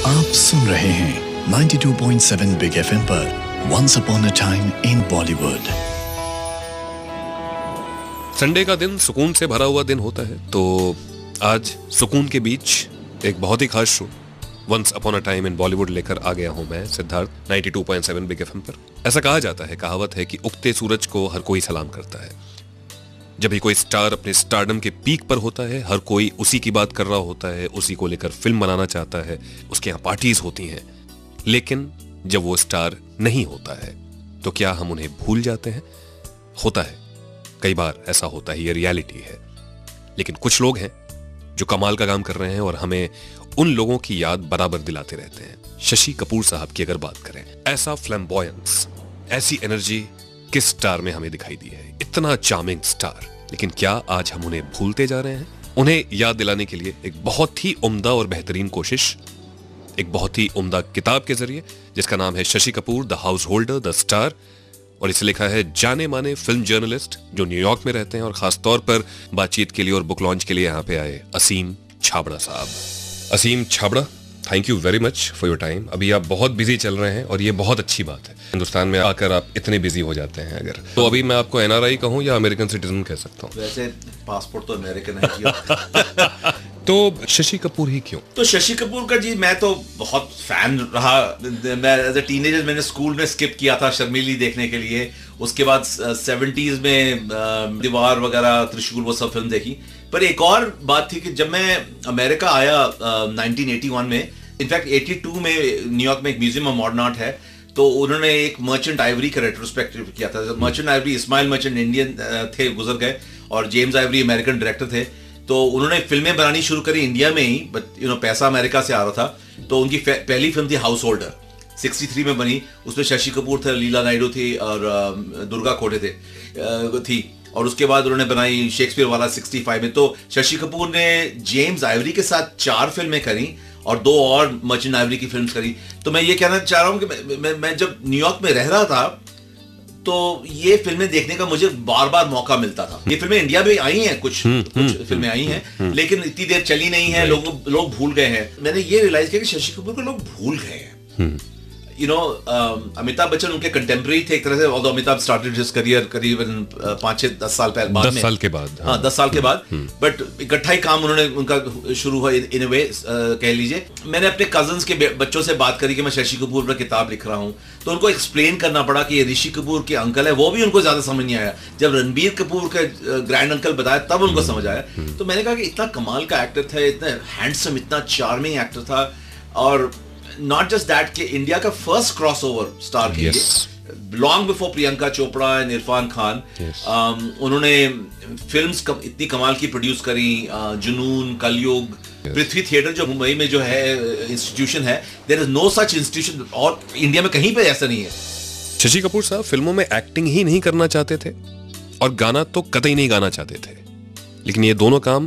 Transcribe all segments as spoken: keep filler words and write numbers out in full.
आप सुन रहे हैं बानवे पॉइंट सात बिग एफएम पर once upon a time in Bollywood. Sunday का दिन सुकून से भरा हुआ दिन होता है, तो आज सुकून के बीच एक बहुत ही खास show once upon a time in Bollywood लेकर आ गया हूं मैं सिद्धार्थ बानवे पॉइंट सात बिग एफएम पर। ऐसा कहा जाता है, कहावत है कि उगते सूरज को हर कोई सलाम करता है। जब भी कोई स्टार अपने स्टारडम के पीक पर होता है, हर कोई उसी की बात कर रहा होता है, उसी को लेकर फिल्म बनाना चाहता है, उसके यहाँ पार्टीज होती हैं। लेकिन जब वो स्टार नहीं होता है तो क्या हम उन्हें भूल जाते हैं? होता है, कई बार ऐसा होता है, ये रियलिटी है। लेकिन कुछ लोग हैं जो कमाल का काम कर रहे हैं और हमें उन लोगों की याद बराबर दिलाते रहते हैं। शशि कपूर साहब की अगर बात करें, ऐसा फ्लैम्बॉयंस, ऐसी एनर्जी किस स्टार में हमें दिखाई दी है? इतना चार्मिंग स्टार, लेकिन क्या आज हम उन्हें भूलते जा रहे हैं? उन्हें याद दिलाने के लिए एक बहुत ही उम्दा और बेहतरीन कोशिश, एक बहुत ही उम्दा किताब के जरिए, जिसका नाम है Shashi Kapoor the householder the star, और इसे लिखा है जाने माने फिल्म जर्नलिस्ट जो न्यूयॉर्क में रहते हैं और खास तौर पर बातचीत के लिए और बुक लॉन्च के लिए यहाँ पे आए असीम छाबड़ा साहब। Asim Chhabra, thank you very much for your time. अभी आप बहुत बिजी चल रहे हैं और ये बहुत अच्छी बात है, हिंदुस्तान में आकर आप इतने बिजी हो जाते हैं। अगर तो अभी मैं आपको एनआरआई कहूँ या अमेरिकन सिटीजन कह सकता हूँ? वैसे पासपोर्ट तो अमेरिकन है किया। तो शशि कपूर ही क्यों? तो शशि कपूर का जी, मैं तो बहुत फैन रहा। मैं एज अ टीनेजर मैंने स्कूल में स्किप किया था शर्मीली देखने के लिए। उसके बाद सेवेंटीज में दीवार वगैरह, त्रिशूल, वो सब फिल्म देखी। पर एक और बात थी कि जब मैं अमेरिका आया नाइनटीन एटी वन में, इनफैक्ट एटी टू में न्यूयॉर्क में एक म्यूजियम ऑफ मॉडर्न आर्ट है, तो उन्होंने एक मर्चेंट आइवरी का रेट्रोस्पेक्टिव किया था। Merchant Ivory, Ismail Merchant Indian थे, गुजर गए, और जेम्स आइवरी अमेरिकन डायरेक्टर थे। तो उन्होंने फिल्में बनानी शुरू करी इंडिया में ही, बट यू नो पैसा अमेरिका से आ रहा था। तो उनकी पहली फिल्म थी हाउस होल्डर, सिक्सटी थ्री में बनी। उसमें शशि कपूर थे, लीला नायडू थी और दुर्गा खोटे थे थी और उसके बाद उन्होंने बनाई शेक्सपियर वाला सिक्सटी फाइव में। तो शशि कपूर ने जेम्स आइवरी के साथ चार फिल्में करी और दो और मर्चेंट आइवरी की फिल्म्स करी। तो मैं ये कहना चाह रहा हूँ कि मैं, मैं, मैं जब न्यूयॉर्क में रह रहा था तो ये फिल्में देखने का मुझे बार बार मौका मिलता था। ये फिल्में इंडिया में आई हैं, कुछ कुछ फिल्में आई हैं, लेकिन इतनी देर चली नहीं है, लोग लोग भूल गए हैं। मैंने ये रियलाइज किया कि शशि कपूर को लोग भूल गए हैं। यू नो, अमिताभ बच्चन उनके कंटेम्पररी थे एक तरह से, although Amitabh started his career करीबन पाँच छह दस साल पहले, बाद में, दस साल के बाद, हाँ दस साल के बाद, बट इकट्ठा ही काम उन्होंने उनका शुरू हुआ इन वे, कह लीजिए। मैंने अपने कजन्स के बच्चों से बात करी कि मैं शशि कपूर पर किताब लिख रहा हूँ, तो उनको एक्सप्लेन करना पड़ा कि ये ऋषि कपूर के अंकल है। वो भी उनको ज्यादा समझ नहीं आया। जब रणबीर कपूर के ग्रैंड अंकल बताया तब उनको समझ आया। तो मैंने कहा कि इतना कमाल का एक्टर था, इतना हैंडसम, इतना चार्मिंग एक्टर था, और नॉट जस्ट दैट कि इंडिया का फर्स्ट क्रॉसओवर स्टार के लिए, long before Priyanka Chopra and Irfan Khan. yes. um, उन्होंने फिल्म्स कम, इतनी कमाल की प्रोड्यूस करी, uh, जुनून, कलयुग, yes. पृथ्वी थिएटर जो मुंबई में जो है इंस्टीट्यूशन है, there is no such institution, और इंडिया में कहीं पे ऐसा नहीं है। शशि कपूर साहब फिल्मों में एक्टिंग ही नहीं करना चाहते थे और गाना तो कतई नहीं गाना चाहते थे, लेकिन ये दोनों काम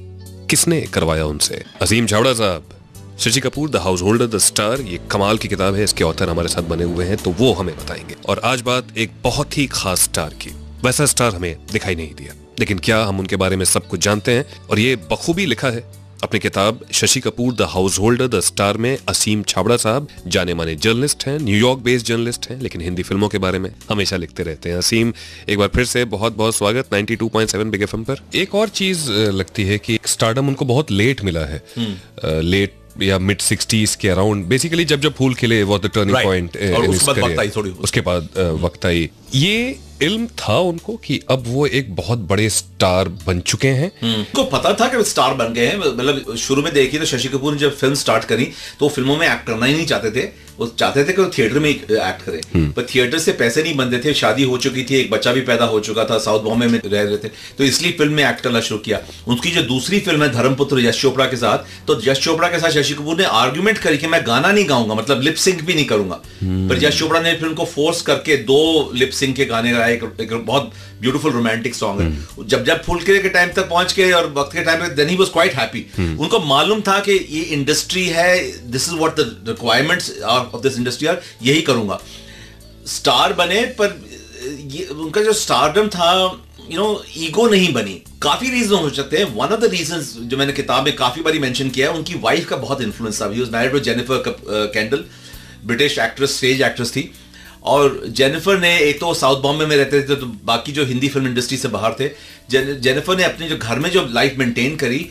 किसने करवाया उनसे? असीम छाबड़ा साहब, Shashi Kapoor the householder the star, ये कमाल की किताब है, इसके ऑथर हमारे साथ बने हुए हैं, तो वो हमें बताएंगे। और आज बात एक बहुत ही खास स्टार की। वैसा स्टार हमें दिखाई नहीं दिया, लेकिन क्या हम उनके बारे में सब कुछ जानते हैं? और ये बखूबी लिखा है अपनी किताब Shashi Kapoor the householder the star में असीम छाबड़ा साहब। जाने माने जर्नलिस्ट हैं, न्यूयॉर्क बेस्ड जर्नलिस्ट हैं, लेकिन हिंदी फिल्मों के बारे में हमेशा लिखते रहते हैं। असीम, एक बार फिर से बहुत बहुत स्वागत बानवे पॉइंट सात बिग एफएम पर। एक और चीज लगती है कि स्टारडम उनको बहुत लेट मिला है, लेट या मिड सिक्सटीज के around, basically Jab Jab Phool Khile was the turning point in his career. उसके बाद वक्त आई। ये इल्म था उनको कि अब वो एक बहुत बड़े स्टार बन चुके हैं? उनको पता था कि वो स्टार बन गए हैं। मतलब शुरू में देखिए तो शशि कपूर ने जब फिल्म स्टार्ट करी तो वो फिल्मों में एक्ट करना ही नहीं चाहते थे, वो चाहते थे कि वो थिएटर में एक्ट करें, पर थिएटर से पैसे नहीं बनते थे। शादी हो चुकी थी, एक बच्चा भी पैदा हो चुका था, साउथ बॉम्बे में रह रहे थे, तो इसलिए फिल्म में एक्ट करना शुरू किया। उनकी जो दूसरी फिल्म है धर्मपुत्र यश चोपड़ा के साथ, तो यश चोपड़ा के साथ शशि कपूर ने आर्ग्यूमेंट करी कि मैं गाना नहीं गाऊंगा, मतलब लिप सिंक भी नहीं करूंगा, पर यश चोपड़ा ने फिल्म को फोर्स करके दो लिप सिंक के गाने गाए। एक, एक बहुत ब्यूटीफुल रोमांटिक सॉन्ग है। जब जब फुल किले के टाइम तक पहुंच गए और वक्त के टाइम पे, then he was quite happy. उनको मालूम था कि ये इंडस्ट्री है, this is what the requirements of this industry are, यही करूंगा। स्टार बने, पर ये उनका जो स्टारडम था यू नो ईगो नहीं बनी। काफी रीजन हो सकते हैं। वन ऑफ द रीजंस जो मैंने किताब में काफी बारी मेंशन किया है, उनकी वाइफ का बहुत इन्फ्लुएंस था। He was married with Jennifer Kendal, British actress, stage actress थी। और जेनिफर ने, एक तो साउथ बॉम्बे में रहते थे, तो बाकी जो हिंदी फिल्म इंडस्ट्री से बाहर थे, जेनिफर ने अपने जो घर में जो लाइफ मेंटेन करी,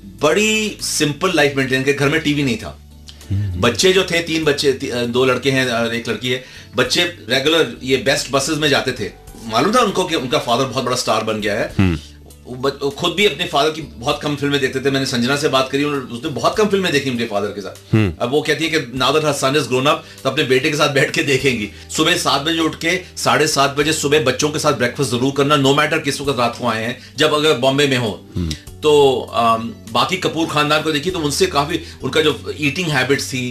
बड़ी सिंपल लाइफ मेंटेन करी। घर में टीवी नहीं था, बच्चे जो थे, तीन बच्चे, दो लड़के हैं और एक लड़की है, बच्चे रेगुलर ये बेस्ट बसेस में जाते थे। मालूम था उनको कि उनका फादर बहुत बड़ा स्टार बन गया है। खुद भी अपने फादर की बहुत कम फिल्में देखते थे। मैंने संजना से बात करी, उसने बहुत कम फिल्में देखी उनके फादर के साथ। अब वो कहती है कि now that her son is grown up, तो अपने बेटे के साथ बैठ के देखेंगी। सुबह सात बजे उठ के साढ़े सात बजे सुबह बच्चों के साथ ब्रेकफास्ट जरूर करना, नो मैटर किस वक्त रात को आए हैं, जब अगर बॉम्बे में हो। तो आ, बाकी कपूर खानदान को देखिए तो उनसे काफी, उनका जो ईटिंग हैबिट्स थी,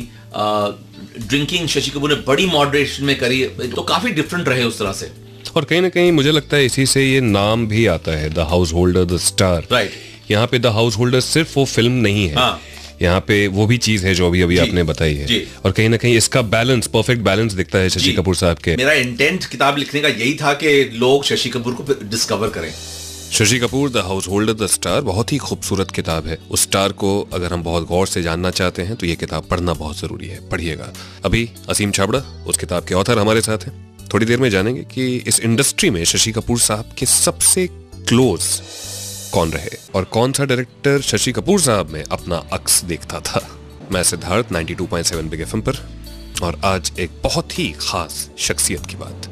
ड्रिंकिंग, शशि कपूर ने बड़ी मॉडरेशन में करी, तो काफी डिफरेंट रहे उस तरह से। और कहीं ना कहीं मुझे लगता है इसी से ये नाम भी आता है, the householder, the star. Right. यहाँ पे द हाउस होल्डर सिर्फ वो फिल्म नहीं है। हाँ। यहाँ पे वो भी चीज है जो अभी अभी आपने बताई है। और कहीं ना कहीं इसका बैलेंस, परफेक्ट बैलेंस दिखता है शशि कपूर साहब के। मेरा इंटेंट किताब लिखने का यही था कि लोग शशि कपूर को डिस्कवर करें। Shashi Kapoor, the householder, the star, बहुत ही खूबसूरत किताब है। उस स्टार को अगर हम बहुत गौर से जानना चाहते हैं तो ये किताब पढ़ना बहुत जरूरी है, पढ़िएगा। अभी असीम छाबड़ा, उस किताब के ऑथर, हमारे साथ हैं। थोड़ी देर में जानेंगे कि इस इंडस्ट्री में शशि कपूर साहब के सबसे क्लोज कौन रहे और कौन सा डायरेक्टर शशि कपूर साहब में अपना अक्स देखता था। मैं Siddharth, ninety two point seven big FM पर, और आज एक बहुत ही खास शख्सियत की बात।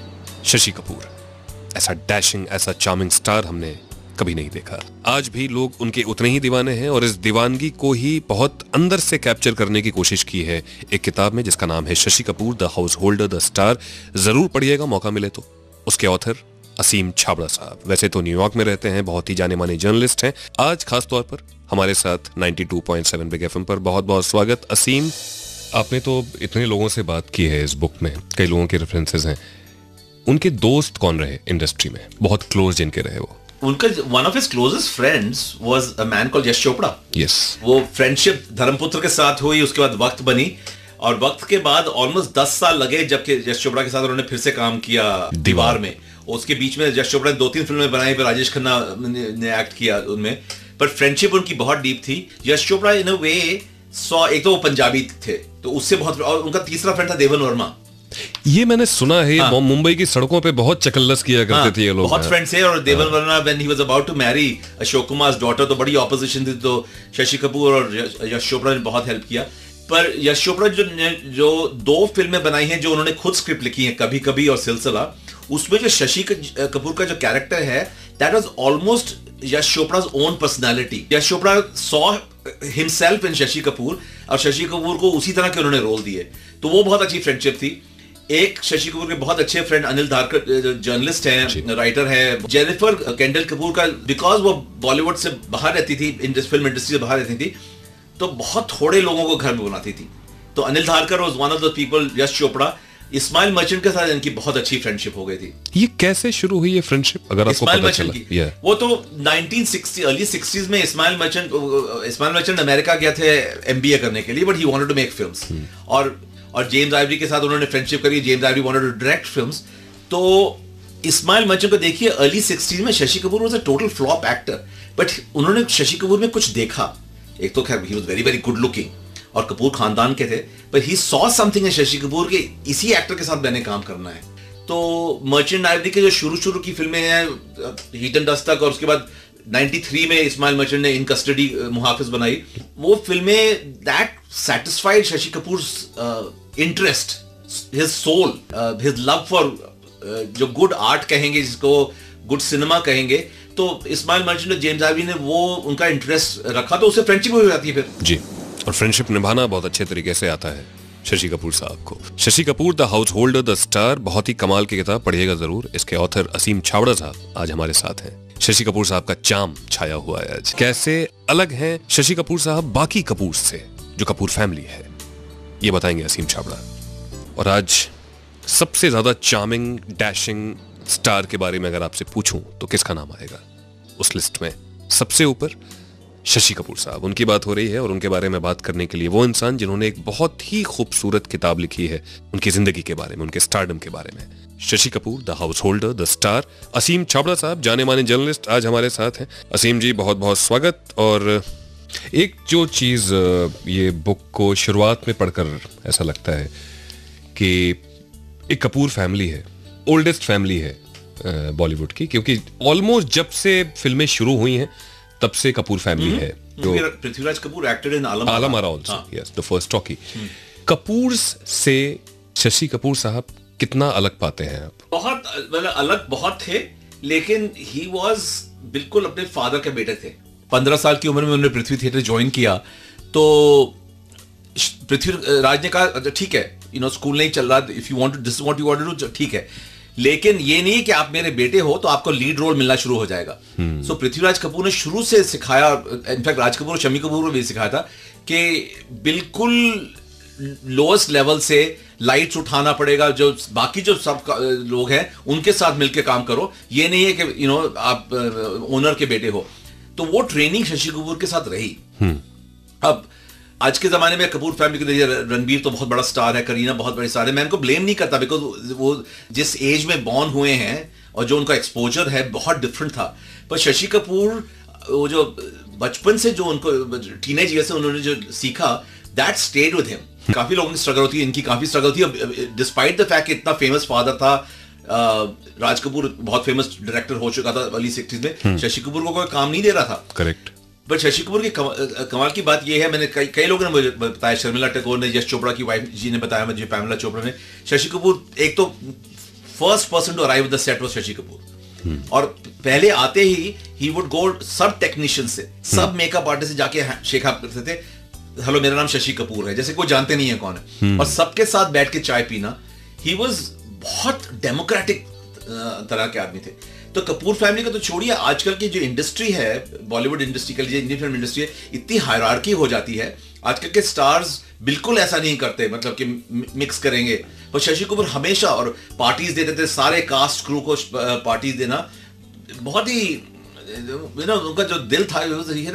शशि कपूर, ऐसा डैशिंग, ऐसा चार्मिंग स्टार हमने कभी नहीं देखा। आज भी लोग उनके उतने ही दीवाने हैं और इस दीवानगी को ही बहुत अंदर से कैप्चर करने की कोशिश की है एक किताब में जिसका नाम है Shashi Kapoor, the householder, the star. जरूर पढ़िएगा, मौका मिले तो। उसके ऑथर असीम छाबड़ा साहब, वैसे तो न्यूयॉर्क में रहते हैं, बहुत ही जाने माने जर्नलिस्ट हैं। आज खास तौर पर हमारे साथ ninety two point seven big FM पर। बहुत बहुत स्वागत असीम। आपने तो इतने लोगों से बात की है इस बुक में, कई लोगों के रेफरेंसेस हैं। उनके दोस्त कौन रहे इंडस्ट्री में, बहुत क्लोज जिनके रहे वो? उनका one of his closest friends was a man called Yash Chopra. Yes. वो फ्रेंडशिप धर्मपुत्र के साथ हुई, उसके बाद वक्त बनी, और वक्त के बाद ऑलमोस्ट दस साल लगे जबकि यश चोपड़ा के साथ उन्होंने फिर से काम किया दीवार में। उसके बीच में यश चोपड़ा ने दो तीन फिल्में बनाई, पर राजेश खन्ना ने एक्ट किया उनमें, पर फ्रेंडशिप उनकी बहुत डीप थी। यश चोपड़ा इन अ वे सौ, एक तो वो पंजाबी थे तो उससे बहुत, और उनका तीसरा फ्रेंड था देवन वर्मा। ये मैंने सुना है। हाँ। मुंबई की सड़कों पे बहुत चकल्लस किया करते हाँ, थे ये लोग। बहुत फ्रेंड्स थे। और Deven Verma when he was about to marry Ashok Kumar's daughter, तो बड़ी ऑपोजिशन थी, तो शशि कपूर और यश चोपड़ा ने बहुत हेल्प किया। पर यश चोपड़ा जो जो दो फिल्में बनाई हैं जो उन्होंने खुद स्क्रिप्ट लिखी है, कभी कभी और सिलसिला, उसमें जो शशि कपूर का जो कैरेक्टर है, that was almost Yash Chopra's own personality. Yash Chopra saw himself in Shashi Kapoor, और शशि कपूर को उसी तरह के उन्होंने रोल दिए, तो वो बहुत अच्छी फ्रेंडशिप थी। एक शशि कपूर के बहुत अच्छे फ्रेंड अनिल धारकर, जर्नलिस्ट हैं, राइटर है। जेनिफर कैंडल कपूर का, बिकॉज वो बॉलीवुड से बाहर रहती थी, फिल्म इंडस्ट्री से बाहर रहती थी, तो बहुत थोड़े लोगों को घर में बुलाती थी। तो Anil Dharker was one of the people. Yash Chopra, Ismail Merchant के साथ इनकी बहुत अच्छी फ्रेंडशिप हो गई थी। ये कैसे शुरू हुई ये फ्रेंडशिप, अगर आपको पता चला? yeah. वो तो नाइंटीन सिक्सटी अर्ली सिक्सटीज़ में इस्माइल मर्चेंट इस्माइल मर्चेंट अमेरिका गए थे एमबीए करने के लिए, but he wanted to make films. और और जेम्स आइवरी के साथ उन्होंने फ्रेंडशिप करी। James Ivory wanted to direct films. तो इस्माइल मर्चेंट को देखिए, अर्ली सिक्सटीज़ में Shashi Kapoor was a total flop actor, but उन्होंने शशि कपूर में कुछ देखा। एक तो खैर he was very very good looking और कपूर खानदान के थे, पर he saw something in Shashi Kapoor के, इसी एक्टर के साथ मैंने काम करना है। तो मर्चेंट आइवरी के जो शुरू शुरू की फिल्में हैं, हीट एंड डस्ट तक, और उसके बाद तिरानवे में इस्माइल मर्चेंट ने इन कस्टडी मुहाफिज बनाई, वो फिल्में that satisfied Shashi Kapoor interest, his soul, his love for जो गुड आर्ट कहेंगे, जिसको गुड सिनेमा कहेंगे। तो इस्माइल मर्चेंट और जेम्स आइवरी ने वो उनका इंटरेस्ट रखा, तो उससे फ्रेंडशिप हो जाती है फिर जी। और फ्रेंडशिप निभाना बहुत अच्छे तरीके से आता है शशि कपूर साहब को। Shashi Kapoor, the householder, the star, बहुत ही कमाल की किताब, पढ़िएगा जरूर। इसके ऑथर असीम छाबड़ा साहब आज हमारे साथ हैं। शशि कपूर साहब का चार्म छाया हुआ है आज। कैसे अलग हैं शशि कपूर साहब बाकी कपूर से, जो कपूर फैमिली है, ये बताएंगे असीम छाबड़ा। और आज सबसे ज्यादा चार्मिंग, डैशिंग स्टार के बारे में अगर आपसे पूछूं तो किसका नाम आएगा उस लिस्ट में? सबसे ऊपर शशि कपूर साहब, उनकी बात हो रही है और उनके बारे में बात करने के लिए वो इंसान जिन्होंने एक बहुत ही खूबसूरत किताब लिखी है उनकी जिंदगी के बारे में, उनके स्टारडम के बारे में। Shashi Kapoor, the householder, the star, Asim Chhabra साहब, जाने माने जर्नलिस्ट, आज हमारे साथ हैं। असीम जी, बहुत बहुत स्वागत। और एक जो चीज ये बुक को शुरुआत में पढ़कर ऐसा लगता है कि एक कपूर फैमिली है, ओल्डेस्ट फैमिली है बॉलीवुड की, क्योंकि ऑलमोस्ट जब से फिल्में शुरू हुई हैं तब से कपूर फैमिली है। जो Prithviraj Kapoor acted in Alam Alam Ara also, yes, the first talkie. Kapoor से शशि कपूर साहब कितना अलग पाते हैं आप? बहुत मतलब अलग बहुत थे, लेकिन ही वाज बिल्कुल अपने फादर के बेटे थे। पंद्रह साल की उम्र में उन्होंने पृथ्वी थिएटर ज्वाइन किया, तो पृथ्वीराज ने कहा ठीक है, यू नो स्कूल नहीं चल रहा, if you want to this what you want to do, ठीक है, लेकिन ये नहीं है कि आप मेरे बेटे हो तो आपको लीड रोल मिलना शुरू हो जाएगा। सो hmm. so, पृथ्वीराज कपूर ने शुरू से सिखाया, इनफैक्ट राज कपूर और शम्मी कपूर ने भी सिखाया था कि बिल्कुल लोएस्ट लेवल से लाइट्स उठाना पड़ेगा, जो बाकी जो सब लोग हैं उनके साथ मिलकर काम करो, ये नहीं है कि यू नो आप ओनर के बेटे हो। तो वो ट्रेनिंग शशि कपूर के साथ रही। hmm. अब आज के जमाने में कपूर फैमिली के लिए रणबीर तो बहुत बड़ा स्टार है, करीना बहुत बड़ी स्टार है, मैं इनको ब्लेम नहीं करता, बिकॉज वो जिस एज में बॉर्न हुए हैं और जो उनका एक्सपोजर है बहुत डिफरेंट था। पर शशि कपूर वो जो बचपन से जो उनको टीनेज ईयर से उन्होंने जो सीखा, दैट स्टेड विद हिम। काफी लोगों की स्ट्रगल होती है, इनकी काफी स्ट्रगल थी, डिस्पाइट द फैक्ट कि इतना फेमस फादर था। राज कपूर बहुत फेमस डायरेक्टर हो चुका था अर्ली सिक्सटीज में, शशि कपूर को कोई काम नहीं दे रहा था। करेक्ट। बट शशि कपूर की कमाल की बात यह है, मैंने कई कई लोगों ने मुझे बताया, शर्मिला टैगोर ने, यश चोपड़ा की वाइफ जी ने बताया मुझे, पैमेला चोपड़ा ने, शशि कपूर एक तो first person to arrive the set was Shashi Kapoor. hmm. और पहले आते ही ही वुड गो सब टेक्नीशियन से, सब मेकअप आर्टिस्ट से जाके शेक अप करते थे, हेलो मेरा नाम शशि कपूर है, जैसे कोई जानते नहीं है कौन है, hmm. और सबके साथ बैठ के चाय पीना। ही वॉज बहुत डेमोक्रेटिक तरह के आदमी थे। तो कपूर फैमिली का तो छोड़िए, आजकल की जो इंडस्ट्री है, बॉलीवुड इंडस्ट्री के लिए इंडियन फिल्म इंडस्ट्री है, इतनी हायरार्की हो जाती है। आजकल के स्टार्स बिल्कुल ऐसा नहीं करते, मतलब कि मिक्स करेंगे। पर शशि कपूर हमेशा, और पार्टीज देते थे, सारे कास्ट क्रू को पार्टीज देना, बहुत ही यू नो उनका जो दिल था,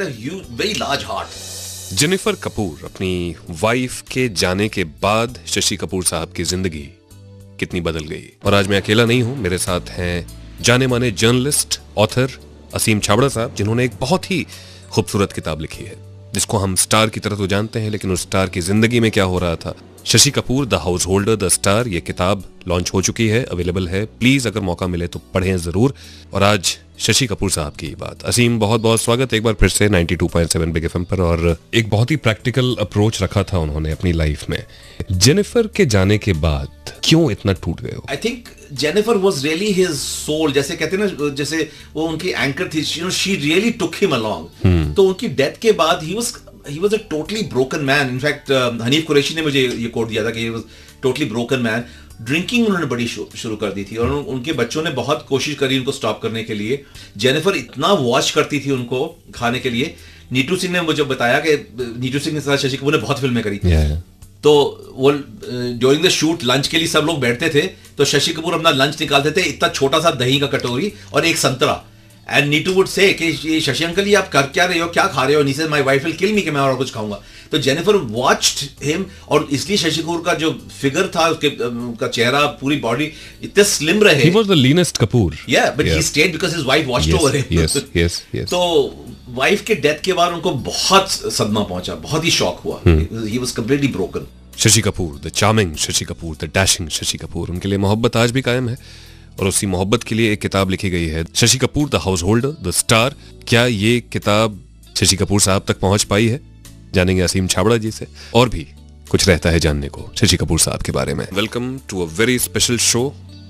very large heart. Jennifer Kapoor, अपनी वाइफ के जाने के बाद शशि कपूर साहब की जिंदगी कितनी बदल गई। और आज मैं अकेला नहीं हूं, मेरे साथ हैं जाने माने जर्नलिस्ट, ऑथर असीम छाबड़ा साहब, जिन्होंने एक बहुत ही खूबसूरत किताब लिखी है, जिसको हम स्टार की तरह तो जानते हैं, लेकिन उस स्टार की जिंदगी में क्या हो रहा था। Shashi Kapoor, the householder, the star, ये किताब लॉन्च हो चुकी है, अवेलेबल है, प्लीज अगर मौका मिले तो पढ़ें जरूर। और आज शशि कपूर साहब की बात। असीम, बहुत बहुत स्वागत एक बार फिर से ninety two point seven big FM पर। और एक बहुत ही प्रैक्टिकल अप्रोच रखा था उन्होंने अपनी लाइफ में। जेनिफर के जाने के बाद क्यों इतना टूट गए हो? I think Jennifer was really his soul, जैसे कहते हैं ना, जैसे वो उनकी एंकर थी, you know she really took him along. तो उनकी डेथ के बाद he was he was a totally broken man. In fact Hanif Kureishi ने मुझे ये कोट दिया था कि he was totally broken man. Drinking उन्होंने बड़ी शुरू कर दी थी, और उन, उनके बच्चों ने बहुत कोशिश करी उनको स्टॉप करने के लिए। जेनिफर इतना वॉच करती थी उनको खाने के लिए। नीतू सिंह ने मुझे बताया कि नीतू सिंह के साथ शशि कपूर ने बहुत फिल्में करी। yeah. तो वो ड्यूरिंग द शूट लंच के लिए सब लोग बैठते थे, तो शशि कपूर अपना लंच निकालते थे, इतना छोटा सा दही का कटोरी और एक संतरा, एंड नीटू वुड से कि ये शशि अंकल, ये आप कर क्या रहे हो, क्या खा रहे हो? नीचे my wife will kill me कि मैं और कुछ खाऊंगा। तो जेनिफर वॉच्ड हिम, और इसलिए शशि कपूर का जो फिगर था, उसके का चेहरा, पूरी बॉडी इतने स्लिम रहे। He was the leanest Kapoor. Yeah, but yeah. he stayed because his wife watched yes, over him. Yes, yes, yes. तो वाइफ के डेथ के बाद उनको बहुत सदमा पहुंचा, बहुत ही शॉक हुआ। hmm. He was completely broken. Shashi Kapoor, the charming Shashi Kapoor, the dashing Shashi Kapoor, उनके लिए मोहब्बत आज भी कायम है, और उसी मोहब्बत के लिए एक किताब लिखी गई है, Shashi Kapoor, the householder, the star. क्या ये किताब शशि कपूर साहब तक पहुंच पाई है? जानेंगे असीम छाबड़ा जी से। और भी कुछ रहता है जानने को शशि कपूर साहब के बारे में। Welcome to a very special show,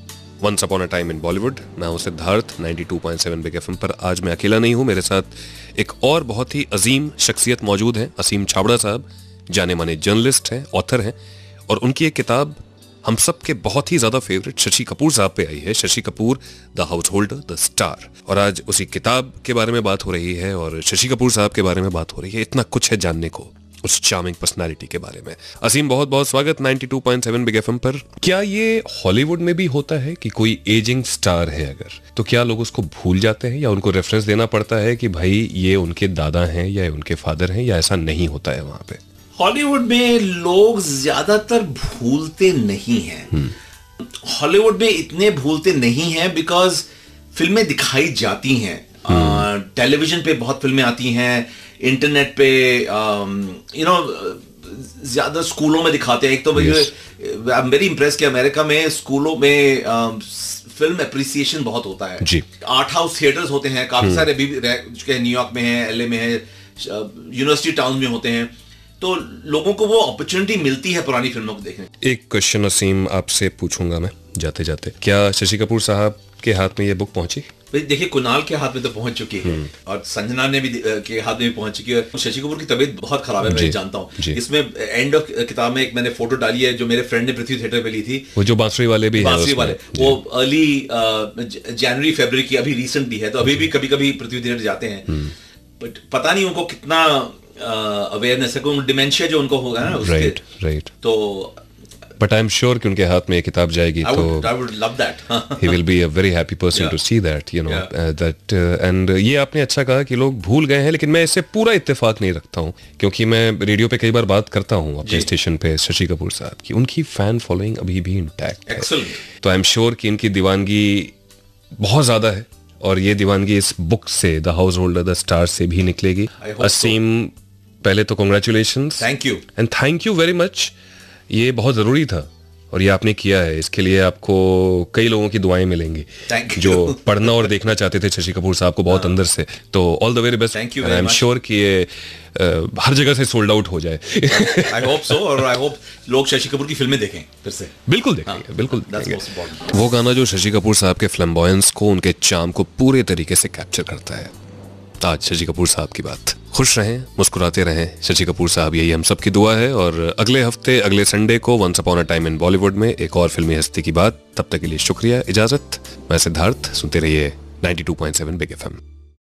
once upon a time in Bollywood. मैं हूं Siddharth, ninety two point seven big FM पर। आज मैं अकेला नहीं हूं, मेरे साथ एक और बहुत ही अजीम शख्सियत मौजूद है, असीम छाबड़ा साहब, जाने माने जर्नलिस्ट हैं, ऑथर हैं, और उनकी एक किताब हम सब के बहुत ही ज्यादा फेवरेट शशि कपूर साहब पे आई है, Shashi Kapoor, the householder, the star. और आज उसी किताब के बारे में बात हो रही है और शशि कपूर साहब के बारे में बात हो रही है। इतना कुछ है जानने को, उस चार्मिंग पर्सनालिटी के बारे में। असीम बहुत बहुत स्वागत ninety two point seven big FM पर। क्या ये हॉलीवुड में भी होता है कि कोई एजिंग स्टार है अगर, तो क्या लोग उसको भूल जाते हैं या उनको रेफरेंस देना पड़ता है कि भाई ये उनके दादा हैं या उनके फादर हैं, या ऐसा नहीं होता है वहां पे? हॉलीवुड में लोग ज्यादातर भूलते नहीं हैं। हॉलीवुड में इतने भूलते नहीं हैं बिकॉज फिल्में दिखाई जाती हैं, टेलीविजन पे बहुत फिल्में आती हैं, इंटरनेट पे यू नो ज्यादा स्कूलों में दिखाते हैं। एक तो आई एम वेरी इम्प्रेस कि अमेरिका में स्कूलों में फिल्म एप्रिसिएशन बहुत होता है जी। आर्ट हाउस थिएटर्स होते हैं काफी सारे, अभी न्यूयॉर्क में है, एलए में है, यूनिवर्सिटी टाउन में होते हैं, तो लोगों को वो अपॉर्चुनिटी मिलती है पुरानी फिल्मों को देखने। एक क्वेश्चन असीम आपसे पूछूंगा मैं जाते जाते, क्या शशि कपूर साहब के हाथ में ये बुक पहुंची? देखिए कुणाल के हाथ में तो पहुंच चुकी है और संजना ने भी के हाथ में भी पहुंच चुकी है। शशि कपूर की तबीयत बहुत खराब है, मैं जानता हूँ। इसमें एंड ऑफ किताब में एक मैंने फोटो डाली है जो मेरे फ्रेंड ने पृथ्वी थिएटर पे ली थी, वो जो बांसुरी वाले भी बांसुरी वाले, वो अर्ली जनवरी फरवरी की अभी रिसेंट भी है, तो अभी भी कभी कभी पृथ्वी थिएटर जाते हैं, बट पता नहीं उनको कितना अवेयरनेस है, डिमेंशिया जो उनको होगा ना उसके, राइट राइट। तो बट आई एम श्योर कि उनके हाथ में ये किताब जाएगी तो I would love that. he will be a very happy person Yeah. to see that, you know, Yeah. uh, that uh, and ये आपने अच्छा कहा कि लोग भूल गए हैं, लेकिन मैं इससे पूरा इत्तेफाक नहीं रखता हूँ, क्योंकि मैं रेडियो पे कई बार बात करता हूँ अपने स्टेशन पे शशि कपूर साहब की, उनकी फैन फॉलोइंग अभी भी इंटैक्ट है। तो आई एम श्योर कि इनकी दीवानगी बहुत ज्यादा है और ये दीवानगी इस बुक से, the householder the star से भी निकलेगी। असीम पहले तो congratulations, thank you and thank you very much. ये बहुत जरूरी था और ये आपने किया है, इसके लिए आपको कई लोगों की दुआएं मिलेंगी जो पढ़ना और देखना चाहते थे शशि कपूर साहब को बहुत अंदर से। तो all the very best, and I am sure कि ये uh, हर जगह से सोल्ड आउट हो जाए। आई होप सो, और आई होप लोग शशि कपूर की फिल्में देखें फिर से। बिल्कुल देखेंगे, हाँ, बिल्कुल देखेंगे। वो गाना जो शशि कपूर साहब के फ्लैम्बॉयंस को, उनके चार्म को पूरे तरीके से कैप्चर करता है। आज शशि कपूर साहब की बात। खुश रहें, मुस्कुराते रहें शशि कपूर साहब, यही हम सब की दुआ है। और अगले हफ्ते अगले संडे को once upon a time in Bollywood में एक और फिल्मी हस्ती की बात। तब तक के लिए शुक्रिया, इजाजत। मैं सिद्धार्थ, सुनते रहिए ninety two point seven big FM.